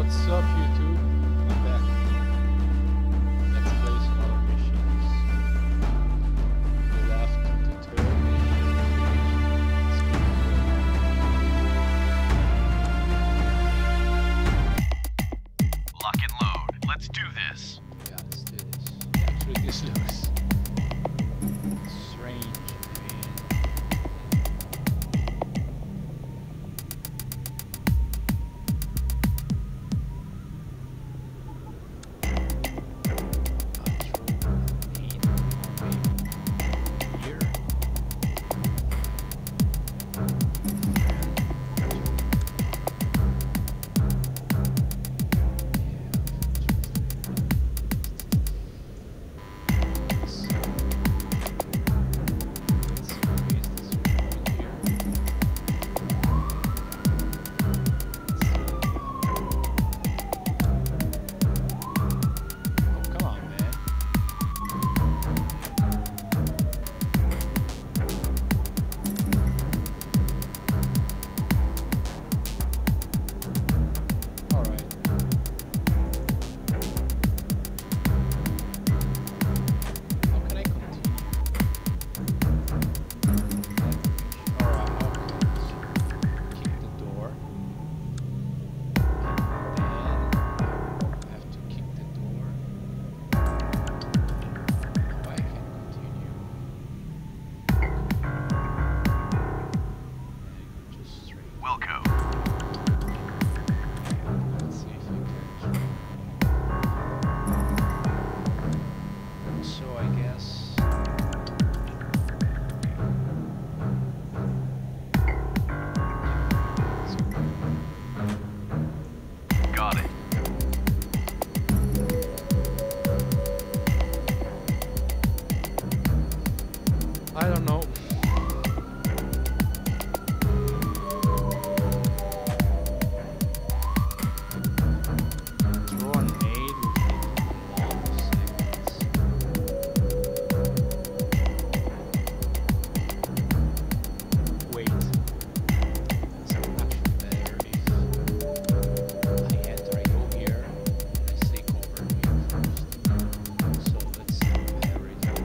What's up, YouTube? I'm back. Let's play some other missions. We left the third mission. Lock and load. Let's do this. Yeah, let's do this. Actually, this looks strange. I don't know. Throw a nade would take a lot of seconds. Wait. So actually better if I enter, I go here, I stay cover here first. So let's see everything.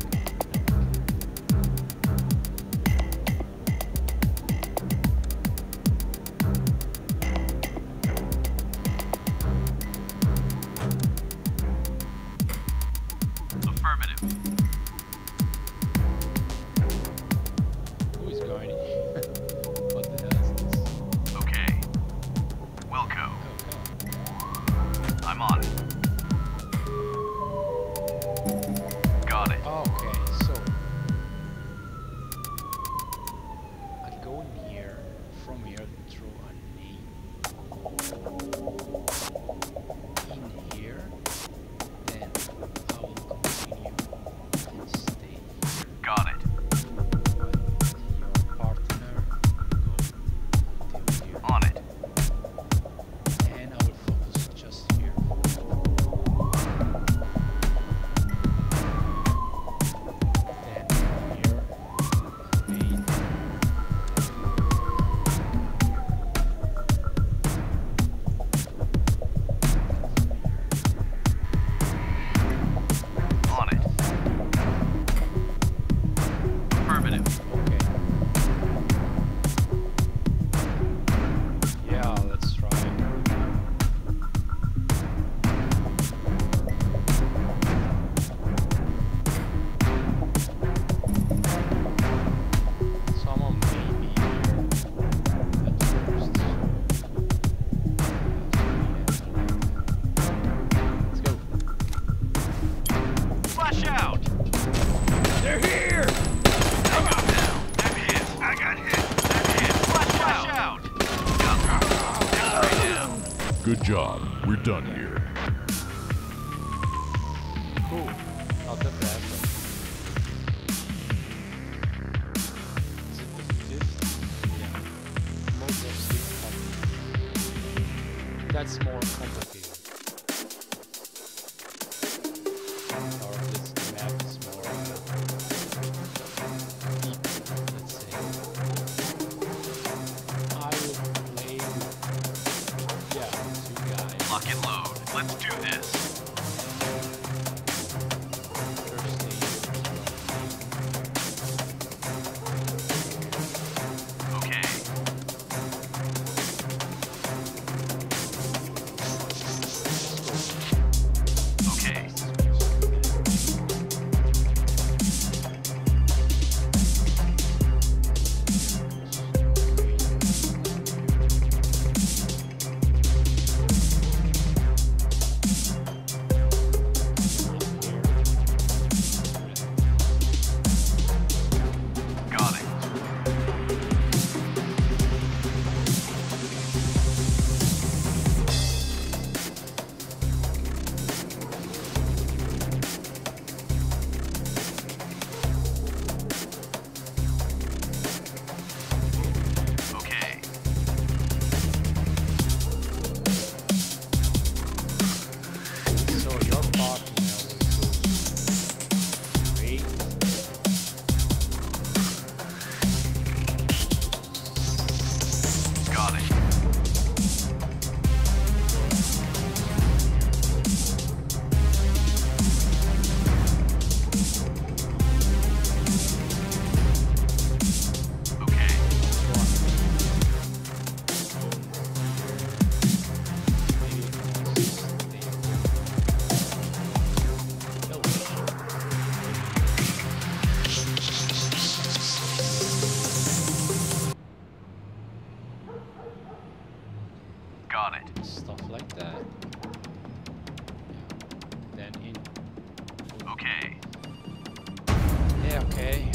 Affirmative. Who is guarding? What the hell is this? Okay. Wilco, Oh, come on. I'm on it. Got it. Okay, so I go in here, from here, throw a nade in here, then I will continue and stay here. Got it. But your partner go till here. On it. And I will focus just here. Then here, main. On it. Affirmative. Okay. Yeah, let's try it. Someone may be here at first, so let's go. Flash out. They're here! I got down. I'm hit. I got hit. I'm hit. Flash out. X-ray down. Good job. We're done here. Cool. Not that bad. Is it the fifth? Yeah. Most of six copies. That's more complicated. Or this map is more deep, let's say. I will play with, yeah, two guys. Lock and load. Let's do this. Okay. Okay. Got it. Okay. So your partner will go straight. Got it. Okay. Got it. Stuff like that. Yeah. Then in. Okay. Yeah, okay.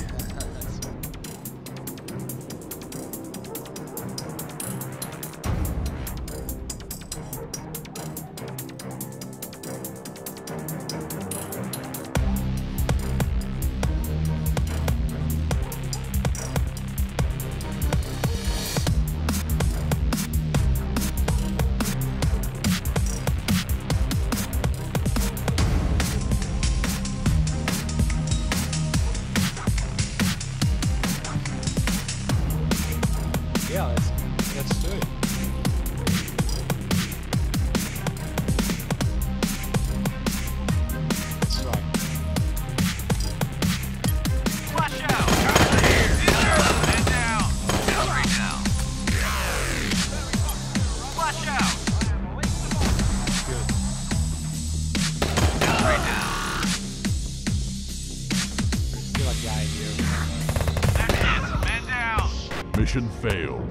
Yeah, let's do it. That's right. Flash out. Man down. Three down. Flash out. Good. Three down. There's still a guy here. That hits. Man down. Mission failed.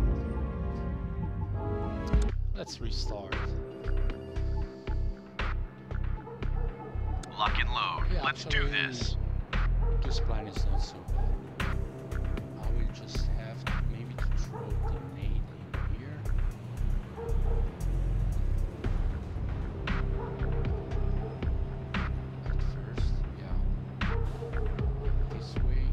Let's restart. Lock and load. Yeah, Let's do actually, this. This plan is not so bad. I will just have to maybe to throw the nade in here. At first, yeah. This way.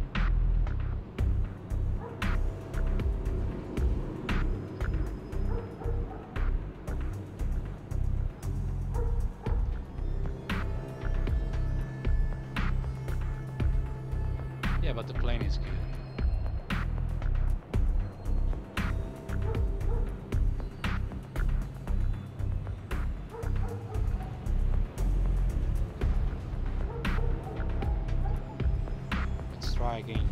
Yeah, but the plane is good. Let's try again.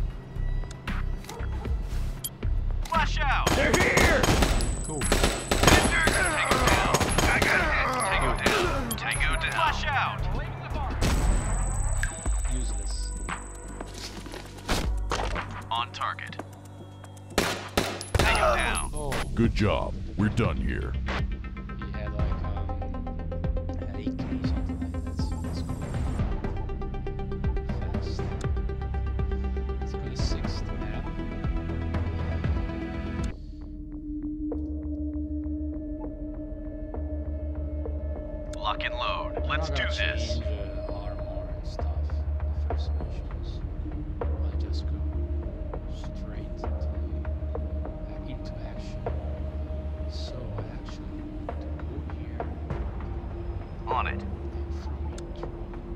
Flash out. They're here! Cool. Tango down. I got hit. Tango down. Tango down. Flash out. Useless. On target. Tango down. Oh, Good job. We're done here. he had like an AK, something like that. So let's go fast. Let's go to 6th map. Lock and load. I'm Let's not do gonna this. change, armor and stuff in the first missions. I'll just go straight into action. So I actually want to go here On it. and from intro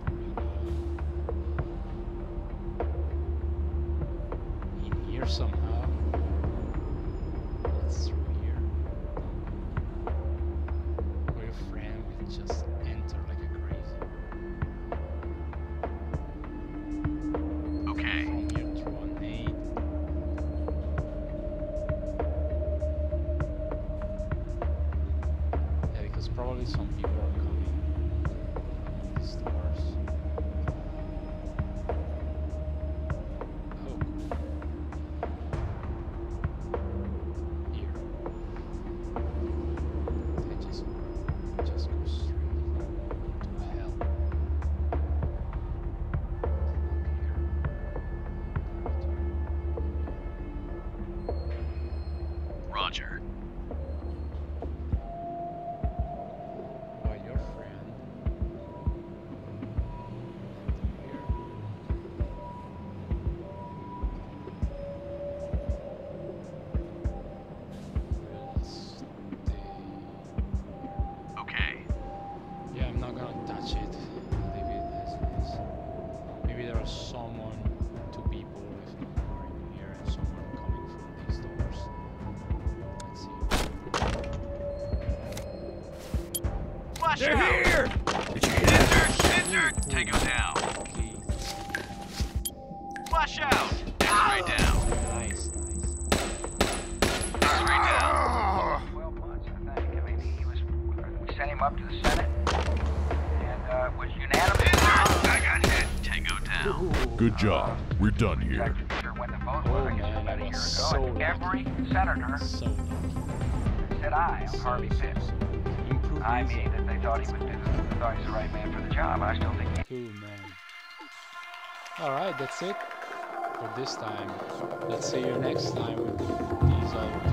in here somehow. It's through here. Where your friend just enter like a crazy. Okay. From here to an 8. Yeah, because probably some people are coming from these doors. Oh, cool. Here. They just go straight to hell. Roger. By your friend. Here. We'll stay. Okay. Yeah, I'm not gonna touch it. Leave it as it is. Maybe there are someone, 2 people, if not more, in here, and someone coming from these doors. Let's see. Flash They're out! here! Enter! Tango down. Okay. Flash out! X-ray down. Nice, nice. X-ray down. 12 months, I think. I mean, we sent him up to the Senate and was unanimous. I got hit. Tango down. Good job. We're done here. Sure when the vote Oh, was, I guess man, about a I year ago. was so And every senator So lucky. said aye on Harvey Pitt. Improve I these. mean that they thought he was the right man for the job. I still think he Cool, man. Alright, that's it for this time. Let's see you next time with these